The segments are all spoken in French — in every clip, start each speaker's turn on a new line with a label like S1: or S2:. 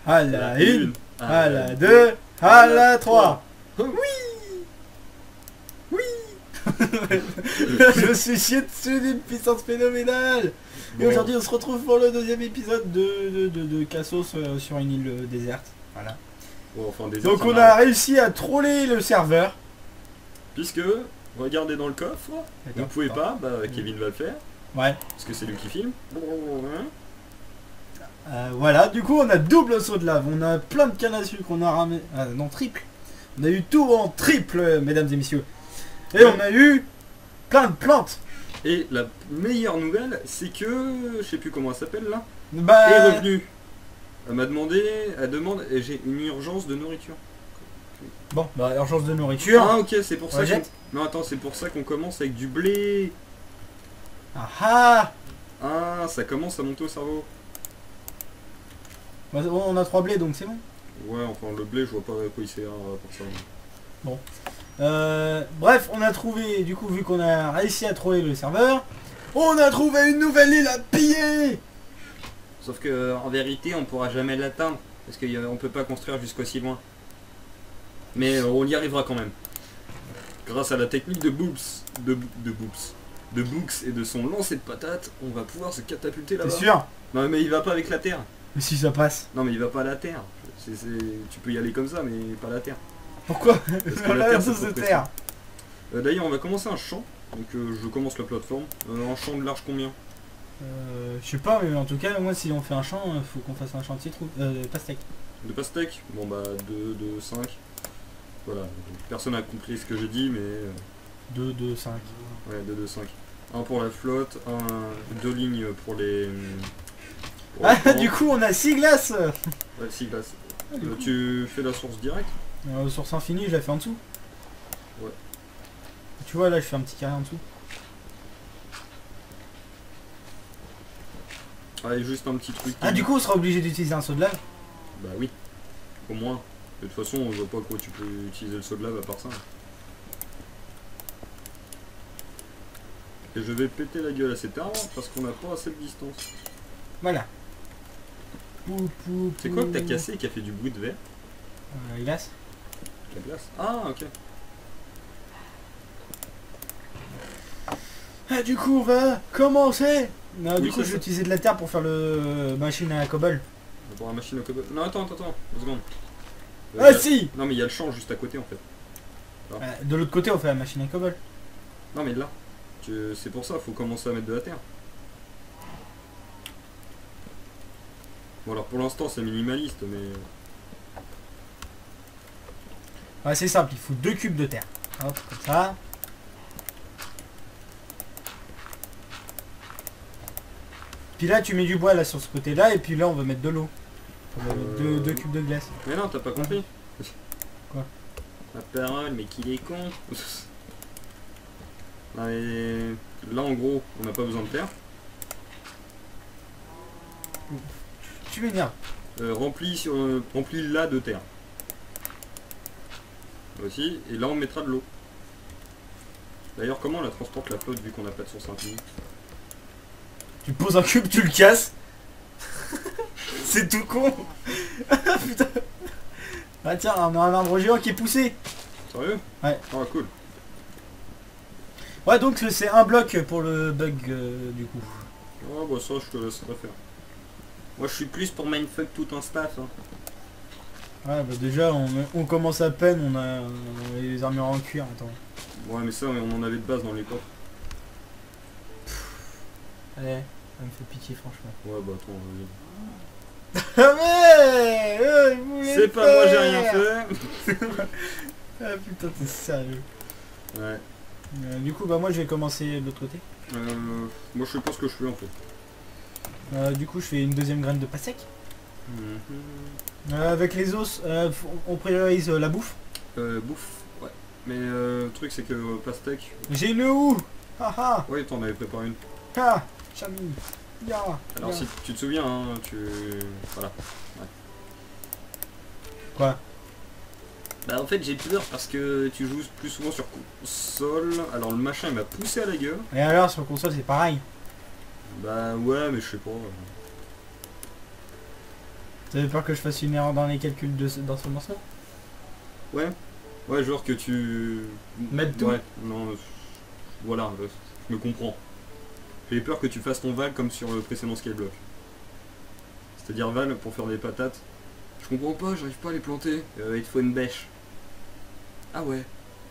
S1: à la 1, à la 2, à la 3. Oui. Oui. Je me suis chié dessus d'une puissance phénoménale. Et aujourd'hui on se retrouve pour le deuxième épisode de Cassos sur une île déserte. Voilà.
S2: Bon, enfin,
S1: donc on a réussi à troller le serveur.
S2: Puisque, regardez dans le coffre, vous ne pouvez pas, bah Kevin va le faire.
S1: Ouais.
S2: Parce que c'est lui qui filme.
S1: Voilà, du coup on a double saut de lave, on a plein de cannes à sucre, on a ramené... non, triple. On a eu tout en triple, mesdames et messieurs. Et on a eu plein de plantes.
S2: Et la meilleure nouvelle, c'est que, je sais plus comment elle s'appelle là,
S1: Bah...
S2: est revenue. Elle m'a demandé, elle demande, et j'ai une urgence de nourriture.
S1: Bon, bah urgence de nourriture.
S2: Ah ok, c'est pour ça qu'on...
S1: jette.
S2: Non attends, c'est pour ça qu'on commence avec du blé.
S1: Ah ah.
S2: Ah, ça commence à monter au cerveau.
S1: Bah, bon, on a 3 blés donc c'est bon.
S2: Ouais, enfin le blé, je vois pas à quoi il sert pour ça.
S1: Bon. Bref, on a trouvé, du coup, vu qu'on a réussi à trouver le serveur, on a trouvé une nouvelle île à piller.
S2: Sauf que en vérité, on pourra jamais l'atteindre. Parce qu'on peut pas construire jusqu'aussi loin. Mais on y arrivera quand même. Grâce à la technique de Boops. De Books et de son lancer de patates, on va pouvoir se catapulter là-bas.
S1: T'es sûr?
S2: Non mais il va pas avec la terre.
S1: Mais si ça passe.
S2: Non mais il va pas à la terre. Tu peux y aller comme ça, mais pas à la terre.
S1: Pourquoi?
S2: Parce que
S1: On
S2: la
S1: a
S2: terre,
S1: la
S2: c'est
S1: sauce de
S2: trop
S1: terre.
S2: D'ailleurs, on va commencer un champ. Donc je commence la plateforme. Un champ de large combien?
S1: Je sais pas, mais en tout cas, moi, si on fait un champ, faut qu'on fasse un champ de citrouille. Pastèque.
S2: De pastèque? Bon bah 2, 5. Voilà. Personne n'a compris ce que j'ai dit, mais...
S1: 2, 2, 5.
S2: Ouais, 2, 5. Un pour la flotte, 2 lignes pour les... pour les plantes.
S1: Du coup, on a 6 glaces.
S2: Ouais, 6 glaces. Tu fais la source directe?
S1: Source infinie, je la fais en dessous.
S2: Ouais.
S1: Tu vois, là, je fais un petit carré en dessous.
S2: Allez, juste un petit truc.
S1: Ah, du coup, on sera obligé d'utiliser un seau de lave.
S2: Bah oui. Au moins. De toute façon, on voit pas quoi tu peux utiliser le seau de lave à part ça. Et je vais péter la gueule à cet arbre parce qu'on n'a pas assez de distance.
S1: Voilà.
S2: C'est quoi que t'as cassé et qui a fait du bruit de verre?
S1: La glace.
S2: La glace. Ah, ok.
S1: Ah, du coup, on va commencer. Non,
S2: Oui,
S1: du coup, je vais utiliser de la terre pour faire le machine à cobble.
S2: Pour la machine au cobble. Non, attends, 2 secondes.
S1: Ah, si.
S2: Non, mais il y a le champ juste à côté en fait.
S1: De l'autre côté, on fait la machine à cobble.
S2: Non, mais là. C'est pour ça, faut commencer à mettre de la terre. Bon, alors pour l'instant, c'est minimaliste, mais.
S1: Ouais, c'est simple, il faut 2 cubes de terre. Hop, comme ça. Puis là, tu mets du bois là sur ce côté-là, et puis là, on va mettre de l'eau. On va mettre 2 cubes de glace.
S2: Mais non, t'as pas compris.
S1: Quoi?
S2: La parole, mais qu'il est con. Non, mais là, en gros, on n'a pas besoin de terre.
S1: Tu m'énerves.
S2: Remplis là de terre. Aussi, et là, on mettra de l'eau. D'ailleurs, comment on la transporte la flotte vu qu'on n'a pas de source infinie?
S1: Tu poses un cube, tu le casses. C'est tout con. Putain. Ah tiens, on a un arbre géant qui est poussé.
S2: Sérieux?
S1: Ouais.
S2: Ah, cool.
S1: Ouais, donc c'est un bloc pour le bug du coup.
S2: Ah bah ça, je te laisserai faire. Moi, je suis plus pour mindfuck tout un staff. Hein.
S1: Ouais, bah déjà, on commence à peine, on a les armures en cuir, attends.
S2: Ouais, mais ça, on en avait de base dans les coffres.
S1: Allez, ça me fait pitié, franchement.
S2: Ouais, bah attends, vas-y.
S1: Ah mais
S2: C'est pas moi, j'ai rien fait.
S1: Ah putain, t'es sérieux.
S2: Ouais.
S1: Du coup, bah moi, je vais commencer de l'autre côté.
S2: Moi, je sais pas ce que je fais en fait.
S1: Du coup, je fais une deuxième graine de pastèque. Avec les os, on priorise la bouffe.
S2: Bouffe, ouais. Mais le truc, c'est que pastèque...
S1: J'ai une houe. Haha.
S2: Ouais, t'en avais préparé une.
S1: Ah, chami. Ya.
S2: Alors, si tu te souviens, hein, voilà. Ouais.
S1: Quoi?
S2: Bah, en fait, j'ai peur parce que tu joues plus souvent sur console. Alors, le machin, il m'a poussé à la gueule.
S1: Et alors, sur console, c'est pareil.
S2: Bah, ouais, mais je sais pas.
S1: T'avais peur que je fasse une erreur dans les calculs dans ce morceau?
S2: Ouais. Ouais, genre que tu...
S1: Mettre tout.
S2: Ouais, non, voilà, je me comprends. J'ai peur que tu fasses ton val comme sur le précédent Skyblock. C'est-à-dire val pour faire des patates. Je comprends pas, j'arrive pas à les planter. Il te faut une bêche. Ah ouais.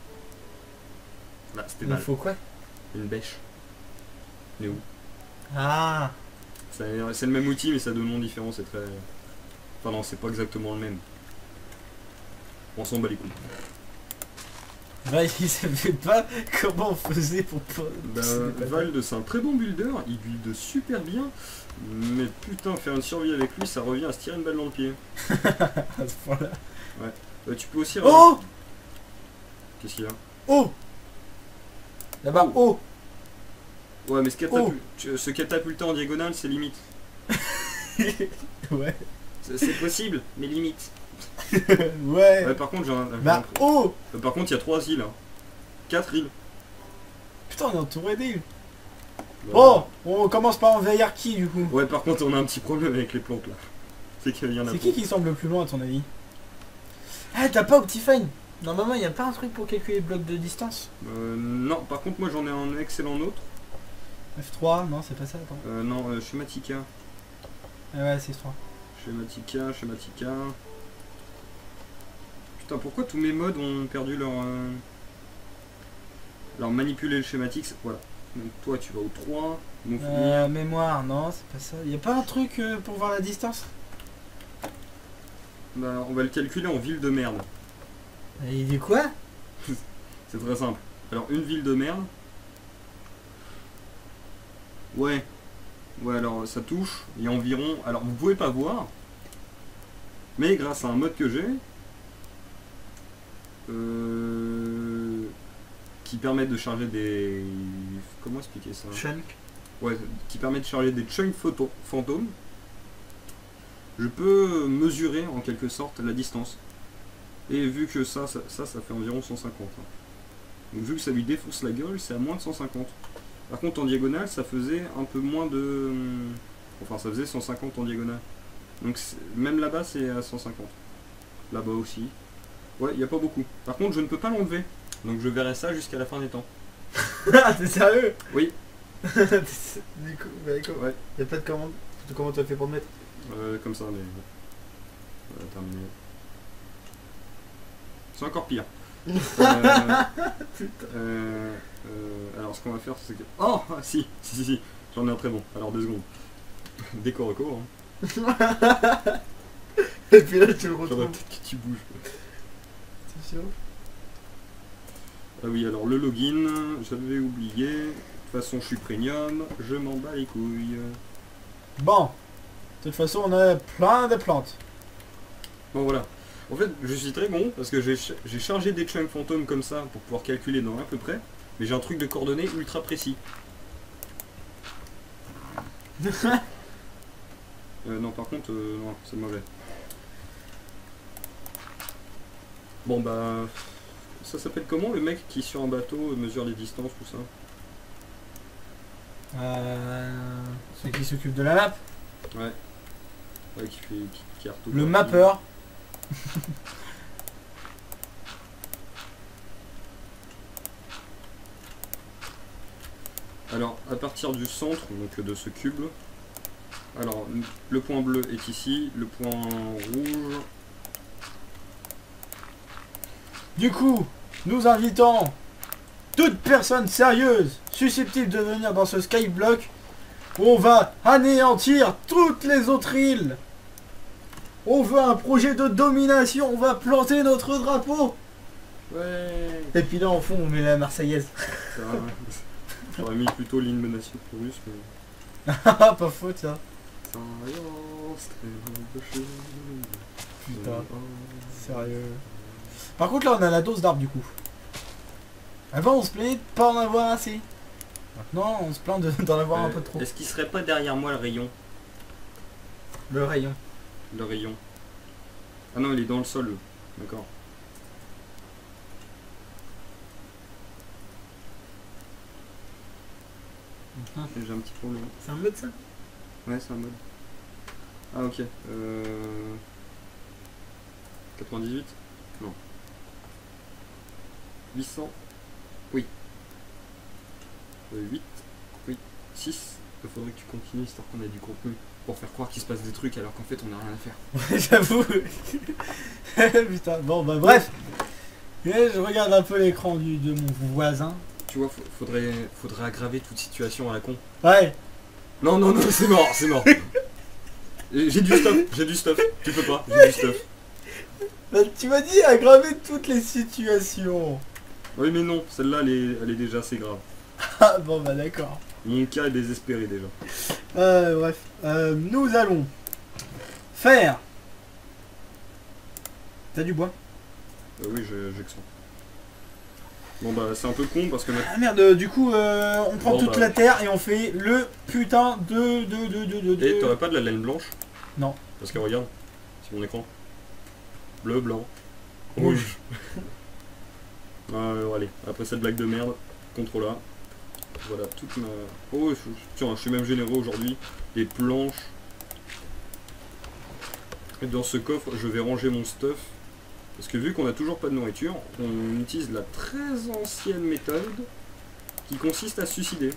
S2: Là, c'était
S1: Il
S2: mal.
S1: faut quoi?
S2: Une bêche. Mais où?
S1: Ah.
S2: C'est le même outil, mais ça a deux noms différents, c'est très... Enfin non, c'est pas exactement le même. On s'en bat les couilles.
S1: Bah, il savait pas comment on faisait pour pas.
S2: Bah, Vald, c'est un très bon builder, il build super bien, mais putain, faire une survie avec lui, ça revient à se tirer une balle dans le pied.
S1: À ce point-là.
S2: Tu peux aussi...
S1: Oh!
S2: Qu'est-ce qu'il y a?
S1: Oh! Là-bas, oh!
S2: Ouais, mais ce catapulté en diagonale, c'est limite.
S1: Ouais.
S2: C'est possible, mais limite.
S1: Ouais.
S2: Ouais, par contre,
S1: Bah, oh!
S2: par contre, il y a 3 îles. 4 îles.
S1: Putain, on est entouré d'îles.
S2: Bah,
S1: Oh! On commence par envahir qui du coup?
S2: Ouais, par contre, on a un petit problème avec les plantes là. C'est qu'il y en a
S1: C'est
S2: trop.
S1: qui semble le plus loin à ton avis? Ah, t'as pas Optifine? Normalement, il y a pas un truc pour calculer les blocs de distance?
S2: Non, par contre, moi j'en ai un excellent autre.
S1: F3? Non, c'est pas ça, attends.
S2: Non, Schematica.
S1: Ah ouais, c'est F3.
S2: Schematica. Putain, pourquoi tous mes mods ont perdu leur manipuler le schématique? Voilà. Donc toi, tu vas au 3.
S1: Mémoire, non, c'est pas ça. Y a pas un truc pour voir la distance?
S2: Bah, on va le calculer en ville de merde.
S1: Et il dit quoi?
S2: C'est très simple. Alors, une ville de merde. Ouais. Ouais, alors ça touche. Il y a environ... Alors, vous pouvez pas voir. Mais grâce à un mode que j'ai... qui permet de charger des... Comment expliquer ça?
S1: Chunk.
S2: Ouais, qui permet de charger des chunks fantômes. Je peux mesurer en quelque sorte la distance. Et vu que ça fait environ 150. Hein. Donc vu que ça lui défonce la gueule, c'est à moins de 150. Par contre en diagonale, ça faisait un peu moins de... Enfin ça faisait 150 en diagonale. Donc même là-bas c'est à 150. Là-bas aussi. Ouais, il n'y a pas beaucoup. Par contre je ne peux pas l'enlever. Donc je verrai ça jusqu'à la fin des temps.
S1: Ah, t'es sérieux?
S2: Oui.
S1: Du coup, bah,
S2: Ouais.
S1: y a pas de commande. Comment tu as fait pour le mettre?
S2: Comme ça, mais... Voilà, terminé. C'est encore pire. Alors ce qu'on va faire c'est que... Oh ah, si. J'en ai un très bon. Alors 2 secondes. Décor recours. Hein.
S1: Et puis là tu le
S2: Faudrait
S1: retrouves.
S2: peut-être que tu bouges.
S1: C'est sûr?
S2: Ah oui, alors le login, j'avais oublié. De toute façon je suis premium, je m'en bats les couilles.
S1: Bon. De toute façon on a plein de plantes.
S2: Bon voilà. En fait je suis très bon parce que j'ai chargé des chunks fantômes comme ça pour pouvoir calculer dans à peu près. Mais j'ai un truc de coordonnées ultra précis. Non par contre, non, c'est mauvais. Bon bah... Ça s'appelle comment le mec qui sur un bateau mesure les distances, tout ça?
S1: Celui qui s'occupe de la map.
S2: Ouais. Ouais, qui
S1: Le mapper.
S2: Alors, à partir du centre, donc de ce cube, alors le point bleu est ici, le point rouge...
S1: Du coup, nous invitons toute personne sérieuse susceptible de venir dans ce skyblock où on va anéantir toutes les autres îles. On veut un projet de domination, on va planter notre drapeau.
S2: Ouais.
S1: Et puis là, au fond, on met la Marseillaise.
S2: J'aurais mis plutôt l'hymne national russe, mais...
S1: Ah, pas faux, ça. Putain, sérieux. Par contre, là, on a la dose d'arbre, du coup. Avant, on se plaignait de pas en avoir assez. Maintenant, on se plaint d'en avoir un peu trop.
S2: Est-ce qu'il serait pas derrière moi le rayon?
S1: Le rayon.
S2: Le rayon. Ah non, il est dans le sol. D'accord. J'ai un petit problème.
S1: C'est un mode, ça?
S2: Ouais, c'est un mode. Ah ok. 98. Non. 800. Oui. 8. Oui. 6. Il faudrait que tu continues histoire qu'on ait du contenu. Pour faire croire qu'il se passe des trucs alors qu'en fait on n'a rien à faire.
S1: J'avoue. Putain, bon bah bref. Et je regarde un peu l'écran de mon voisin.
S2: Tu vois, faudrait aggraver toute situation à la con.
S1: Ouais.
S2: Non, non, non, c'est mort, c'est mort. J'ai du stuff, tu peux pas, j'ai du stuff.
S1: Bah, tu m'as dit aggraver toutes les situations.
S2: Oui mais non, celle-là elle est déjà assez grave.
S1: Ah bon bah d'accord.
S2: Mon cas est désespéré déjà.
S1: Bref. Nous allons faire... T'as du bois?
S2: Oui, j'ai que ça. Bon bah c'est un peu con parce que...
S1: Ah merde, du coup on prend
S2: Bon,
S1: toute
S2: bah.
S1: la terre et on fait le putain de...
S2: Et t'aurais pas de la laine blanche?
S1: Non.
S2: Parce que regarde, c'est mon écran. Bleu, blanc,
S1: Rouge.
S2: Allez, après cette blague de merde, CTRL A. Voilà, toute ma... Oh, tiens, je suis même généreux aujourd'hui. Les planches. Et dans ce coffre, je vais ranger mon stuff. Parce que vu qu'on a toujours pas de nourriture, on utilise la très ancienne méthode qui consiste à se suicider.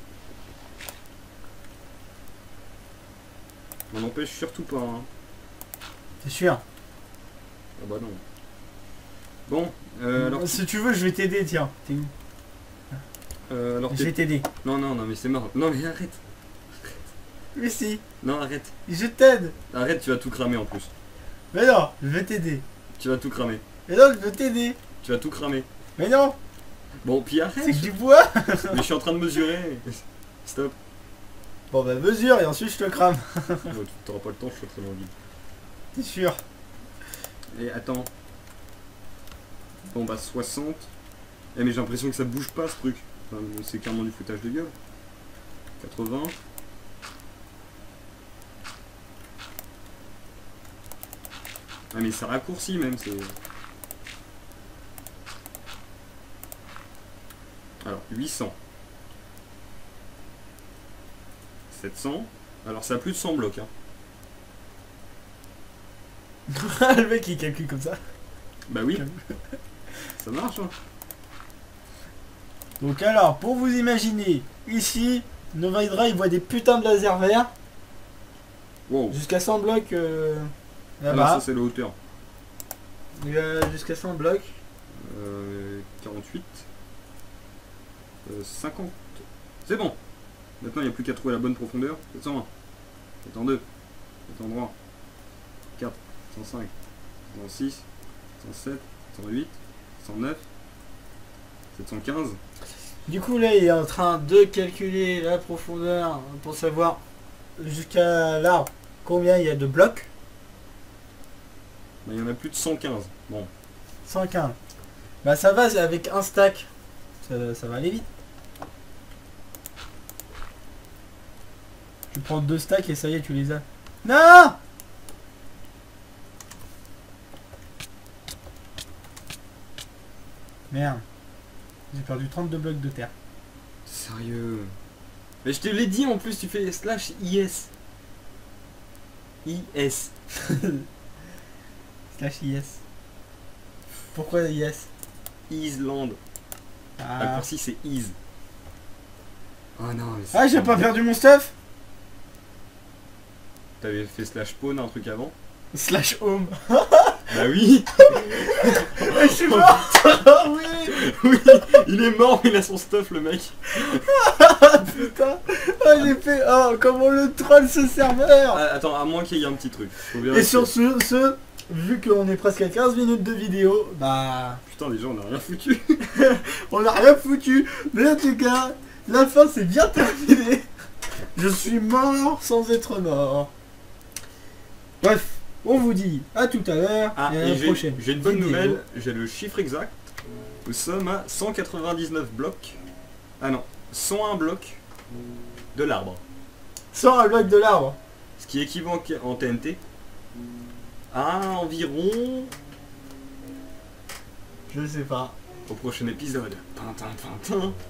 S2: On n'empêche surtout pas, hein.
S1: C'est sûr.
S2: Ah bah non. Bon, alors...
S1: Si tu veux je vais t'aider, tiens. T'es où?
S2: alors
S1: Je vais t'aider.
S2: Non, non, non, mais c'est mort. Non, mais arrête.
S1: Mais si,
S2: Non, arrête.
S1: je t'aide.
S2: Arrête, tu vas tout cramer en plus.
S1: Mais non, je vais t'aider.
S2: Tu vas tout cramer.
S1: Mais non, je vais t'aider.
S2: Tu vas tout cramer.
S1: Mais non,
S2: Bon, puis arrête.
S1: c'est que du bois.
S2: Mais je suis en train de mesurer. Stop.
S1: Bon bah mesure et ensuite je te crame.
S2: Bon, t'auras pas le temps, je suis très loin.
S1: T'es sûr?
S2: Et attends. Bon bah 60. Eh mais j'ai l'impression que ça bouge pas ce truc. Enfin, c'est clairement du foutage de gueule. 80. Ah mais ça raccourcit même, c'est... Alors 800. 700. Alors ça a plus de 100 blocs hein.
S1: Le mec il calcule comme ça.
S2: Bah oui. Ça marche hein.
S1: Donc alors, pour vous imaginer, ici, Nova Hydra il voit des putains de lasers verts.
S2: Wow.
S1: Jusqu'à 100 blocs
S2: Alors
S1: là-bas.
S2: ça c'est la hauteur.
S1: Jusqu'à 100 blocs.
S2: 48. 50. C'est bon. Maintenant il n'y a plus qu'à trouver la bonne profondeur. 701. 702. 703. 4. 105. 106. 107. 108. 109. 715.
S1: Du coup là il est en train de calculer la profondeur pour savoir jusqu'à là combien il y a de blocs.
S2: Bah, il y en a plus de 115. Bon.
S1: 115. Bah ça va avec un stack. Ça va aller vite. Tu prends 2 stacks et ça y est tu les as. Non! Merde. J'ai perdu 32 blocs de terre.
S2: Sérieux. Mais je te l'ai dit en plus, tu fais slash IS. IS.
S1: Slash IS. Pourquoi IS?
S2: Island.
S1: Ah,
S2: Raccourci c'est is. Oh non, mais c'est
S1: ah j'ai pas perdu mon stuff.
S2: T'avais fait slash spawn un truc avant?
S1: Slash home.
S2: Bah oui.
S1: Je suis mort. Ah oui.
S2: Oui, il est mort mais il a son stuff le mec.
S1: Ah putain. Ah j'ai fait... Oh comment le troll ce serveur.
S2: Ah, attends, à moins qu'il y ait un petit truc. Faut
S1: Et
S2: vérifier.
S1: sur ce, vu qu'on est presque à 15 minutes de vidéo, bah...
S2: Putain déjà on a rien foutu.
S1: On a rien foutu. Mais en tout cas, la fin c'est bien terminé. Je suis mort sans être mort. Bref, on vous dit à tout à l'heure
S2: Ah,
S1: et à
S2: et
S1: la prochaine.
S2: j'ai une bonne
S1: vidéo.
S2: nouvelle, j'ai le chiffre exact. Nous sommes à 199 blocs. Ah non, 101 blocs de l'arbre.
S1: Sans un bloc de l'arbre.
S2: Ce qui équivaut en TNT à environ...
S1: Je sais pas.
S2: Au prochain épisode. Tintin, tintin.